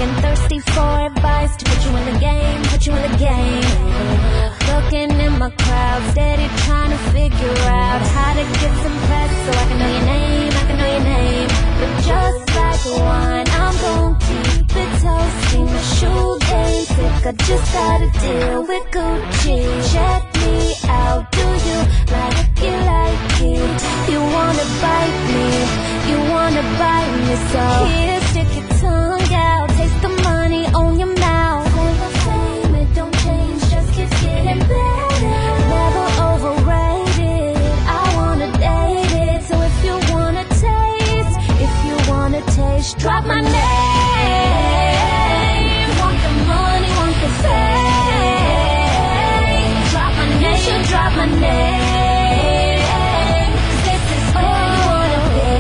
Looking thirsty for advice to put you in the game, put you in the game. Looking in my crowd, steady trying to figure out how to get some press so I can know your name, I can know your name. But just like wine, I'm gon' keep it toasty. My shoe game sick, I just gotta deal with Gucci. Check me out, do you like it, like it? You wanna bite me, you wanna bite me, so here, stick your tongue out, taste the money on your mouth. Never fame, it don't change, just keeps getting better. Never overrated, I wanna date it. So if you wanna taste, if you wanna taste, drop my name. Want the money, want the fame, drop my name, you should drop my name. 'Cause this is where you wanna be.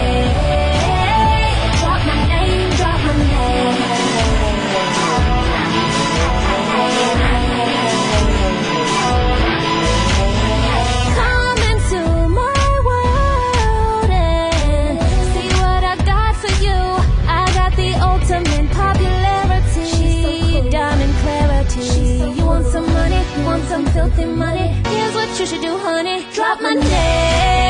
Drop my name, drop my name. Come into my world and see what I got for you. I got the ultimate popularity, diamond clarity. You want some money, you want some filthy money? Here's what you should do, honey. Drop my name.